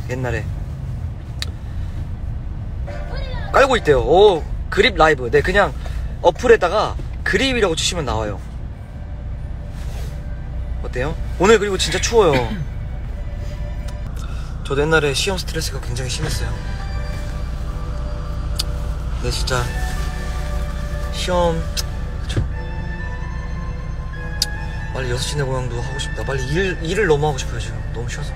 옛날에 깔고 있대요. 오, 그립 라이브. 네, 그냥 어플에다가 그립이라고 치시면 나와요. 어때요? 오늘 그리고 진짜 추워요. 저도 옛날에 시험 스트레스가 굉장히 심했어요. 네, 진짜 시험 그쵸? 빨리 6시 내 고향도 하고 싶다. 빨리 일을 너무 하고 싶어요. 지금 너무 쉬워서.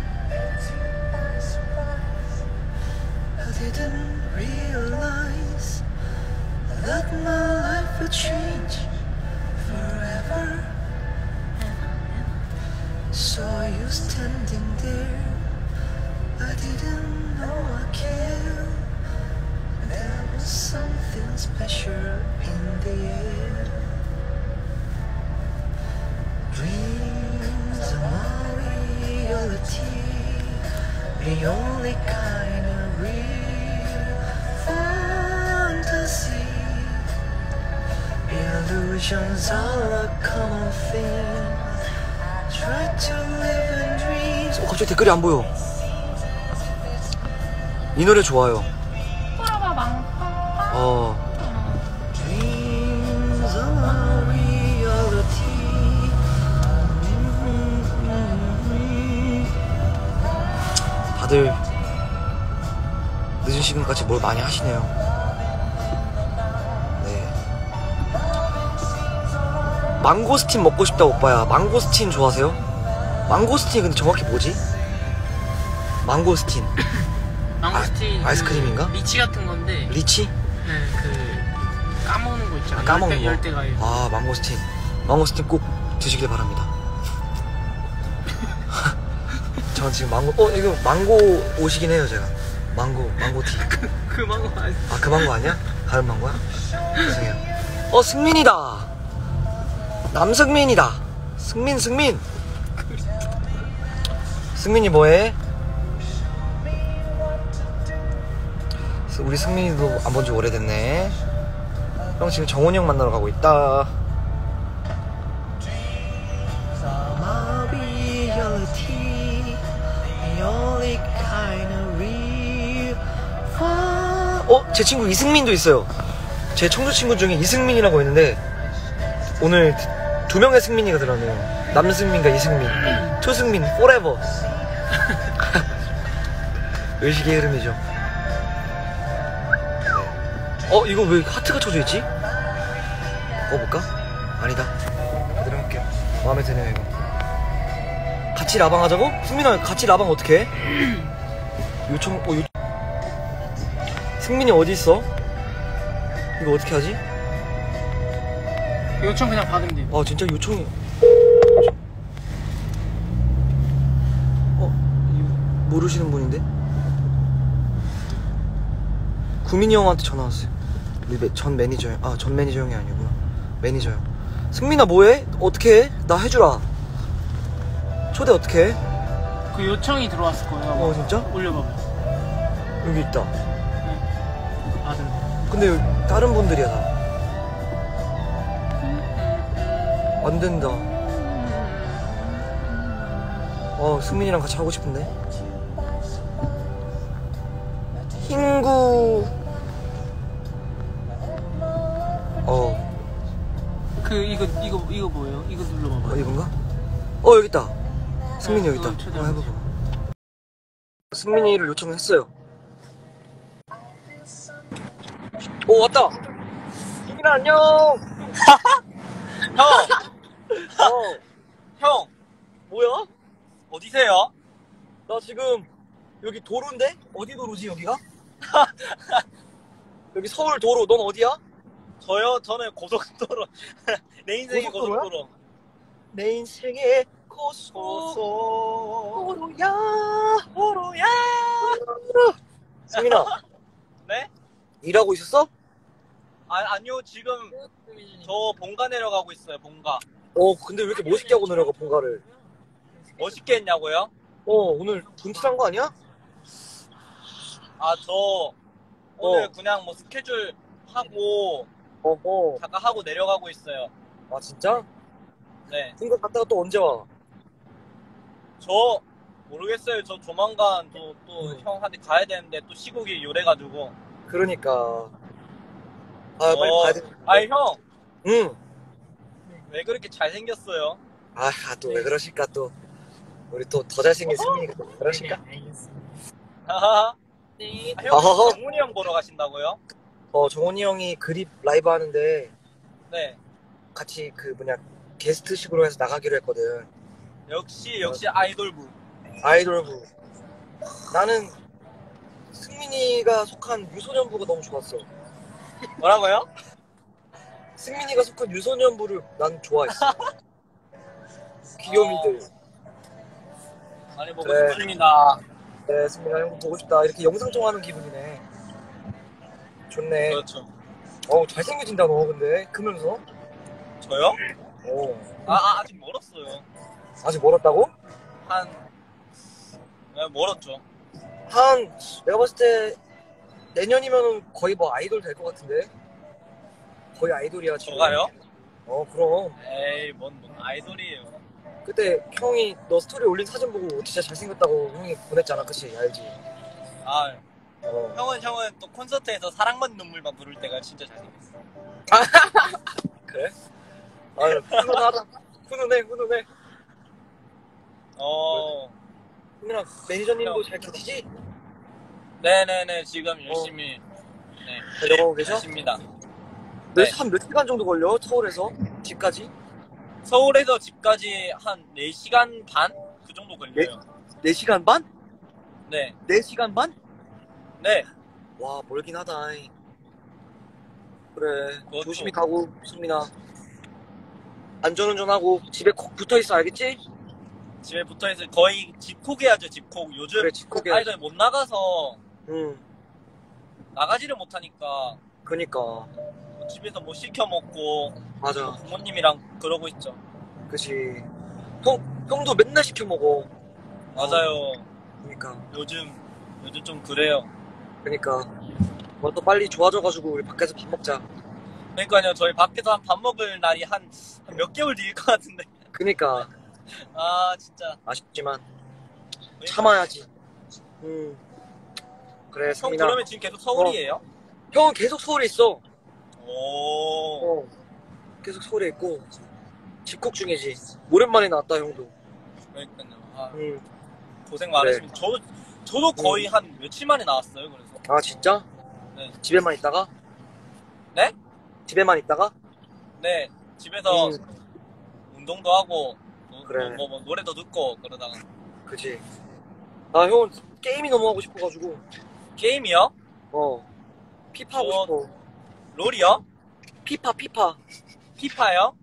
I didn't realize that my life would change forever. Saw you standing there. I didn't know I cared. There was something special in the air. Dreams are my reality, the only kind of real fantasy. Illusions are a common thing. Try to live in dreams. 갑자기 댓글이 안 보여. 이 노래 좋아요. Dreams are reality. 다들 늦은 시간까지 뭘 많이 하시네요. 네. 망고스틴 먹고 싶다 오빠야. 망고스틴 좋아하세요? 망고스틴이 근데 정확히 뭐지? 망고스틴. 망고스틴 아이스크림인가? 리치 같은 건데. 리치? 네, 그 까먹는 거 있잖아요. 까먹는 거. 열대과일. 아, 망고스틴. 망고스틴 꼭 드시길 바랍니다. 저는 지금 이거 망고 옷이긴 해요, 제가. 망고티. 그 망고 아니. 아, 그 망고 아니야? 다른 망고야? 죄송해요. 승민이다. 남승민이다. 승민. 승민이 뭐해? 우리 승민이도 안 본 지 오래됐네. 형 지금 정훈이 형 만나러 가고 있다. 제 친구 이승민도 있어요. 제 청주 친구 중에 이승민이라고 있는데 오늘 2명의 승민이가 들어왔네요. 남승민과 이승민, 투승민, 포레버. 의식의 흐름이죠. 이거 왜 하트가 쳐져 있지? 먹어볼까? 아니다. 그대로 할게요. 마음에 드네요, 이거. 같이 라방 하자고? 승민아, 같이 라방 어떻게 해? 승민이 어디 있어? 이거 어떻게 하지? 요청 그냥 받으면 돼요. 진짜 요청이. 모르시는 분인데? 구민이 형한테 전화 왔어요. 우리 전 매니저 형. 전 매니저 형이 아니구나. 매니저 형. 승민아 뭐해? 어떻게 해? 나 해주라. 초대 어떻게 해? 그 요청이 들어왔을 거예요. 진짜? 올려봐봐. 여기 있다. 네. 아들. 근데 여기 다른 분들이야 다. 안 된다. 승민이랑 같이 하고 싶은데. 흰구. 이거 뭐예요? 이거 눌러봐봐. 이건가? 여기 있다. 승민이 여기 있다. 해봐봐. 승민이를 요청했어요. 왔다. 승민아 안녕. 형! 형! 뭐야? 어디세요? 나 지금 여기 도로인데? 어디 도로지 여기가? 여기 서울 도로. 넌 어디야? 저는 고속도로. 내 인생의 고속도로. 내 인생의 고속도로야. 승민아. 네? 일하고 있었어? 아니요, 지금 저 본가 내려가고 있어요, 본가. 근데 왜 이렇게 멋있게 하고 내려가, 본가를? 멋있게 했냐고요? 오늘 분출한 거 아니야? 저 오늘 그냥 뭐 스케줄 하고 잠깐 하고 내려가고 있어요. 아, 진짜? 네. 본가 갔다가 또 언제 와? 저 모르겠어요. 저 조만간 또 형한테 가야 되는데 또 시국이 요래가지고. 그러니까. 아, 빨리 가야 돼. 아니 형, 응. 왜 그렇게 잘생겼어요? 아, 또 왜 그러실까, 또. 우리 또 더 잘생긴 승민이가 또 왜 그러실까? 하하. 네. 아, 형, 어허허. 정훈이 형 보러 가신다고요? 정원이 형이 그립 라이브 하는데, 네. 같이 게스트식으로 해서 나가기로 했거든. 역시 아이돌부. 아이돌부. 나는 승민이가 속한 유소년부가 너무 좋았어. 뭐라고요? 승민이가 속한 유소년부를 난 좋아했어. 귀요미들. 많이 보고 그래. 싶습니다. 네, 승민아 형 보고 싶다. 이렇게 영상통화하는 기분이네. 좋네. 그렇죠. 잘생겨진다 너 근데 크면서. 저요? 아직 멀었어요. 아직 멀었다고? 네, 멀었죠. 내가 봤을 때 내년이면 거의 뭐 아이돌 될 것 같은데. 거의 아이돌이야 지금. 저가요? 그럼. 에이, 뭔 아이돌이에요. 그때 형이 너 스토리 올린 사진 보고 진짜 잘생겼다고 형이 보냈잖아. 그치? 알지? 아, 어. 형은 또 콘서트에서 사랑만 눈물만 부를 때가 진짜 잘생겼어. 그래? 훈훈하다. 훈훈해. 승민아 매니저님도 잘 계시지? 네네네, 지금 열심히 잘 적어오고 계셔? 계십니다. 몇 시간 정도 걸려? 서울에서 집까지? 서울에서 집까지 한 4시간 반? 그 정도 걸려요. 4시간 반? 네. 4시간 반? 네. 와 멀긴 하다. 그래 그것도. 조심히 가고 승민아. 안전운전하고 집에 콕 붙어있어 알겠지? 집에 붙어있을 거의 집콕해야죠, 집콕. 요즘 그래 집콕해야지. 아이들 못 나가서 응 나가지를 못하니까 그니까 집에서 뭐 시켜 먹고 맞아. 부모님이랑 그러고 있죠. 그치. 형도 맨날 시켜 먹어. 맞아요. 그니까 요즘 좀 그래요. 또 빨리 좋아져가지고 우리 밖에서 밥 먹자. 그러니까요, 저희 밖에서 밥 먹을 날이 한 몇 개월 뒤일 것 같은데. 그니까 아, 진짜. 아쉽지만 참아야지. 그래 형 승민아. 그러면 지금 계속 서울이에요? 형은 계속 서울에 있어. 오. 계속 서울에 있고 집콕 중이지. 오랜만에 나왔다 형도. 그러니까요. 아, 응. 고생 많으십니다. 저도 거의 한 며칠 만에 나왔어요. 그래서. 아 진짜? 네. 집에만 있다가? 네? 집에만 있다가? 네. 집에서 응. 운동도 하고 그래. 뭐 노래도 듣고 그러다가. 그치. 형은 게임이 너무 하고 싶어가지고. 게임이요? 피파 하고 싶어. 롤이요? 피파. 피파요?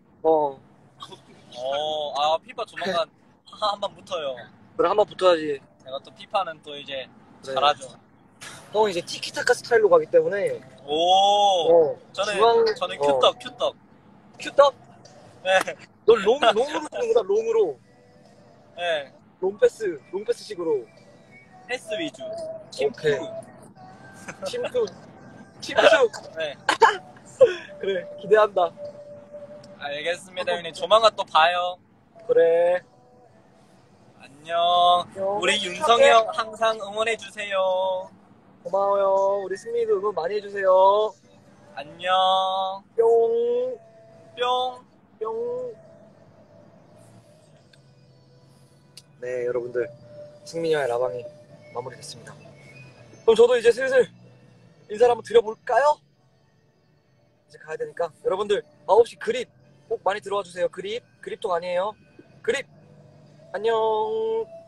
피파 조만간 한번 붙어요. 그래 한번 붙어야지. 제가 또 피파는 또 이제 그래. 잘하죠. 형은 이제 티키타카 스타일로 가기 때문에. 저는 큐떡. 큐떡? 네. 너 롱으로 쓰는구나, 롱으로. 네. 롱패스식으로. 패스 위주. 오케이. 침투. 침투. 네. 그래, 기대한다. 알겠습니다, 형님. 조만간 또 봐요. 그래. 안녕. 안녕. 우리 윤성이 형 항상 응원해주세요. 고마워요. 우리 승민이도 응원 많이 해주세요. 안녕. 뿅. 뿅. 뿅. 네, 여러분들. 승민이와의 라방이 마무리됐습니다. 그럼 저도 이제 슬슬 인사를 한번 드려볼까요? 이제 가야 되니까. 여러분들, 9시 그립 꼭 많이 들어와 주세요. 그립톡 아니에요. 그립. 안녕.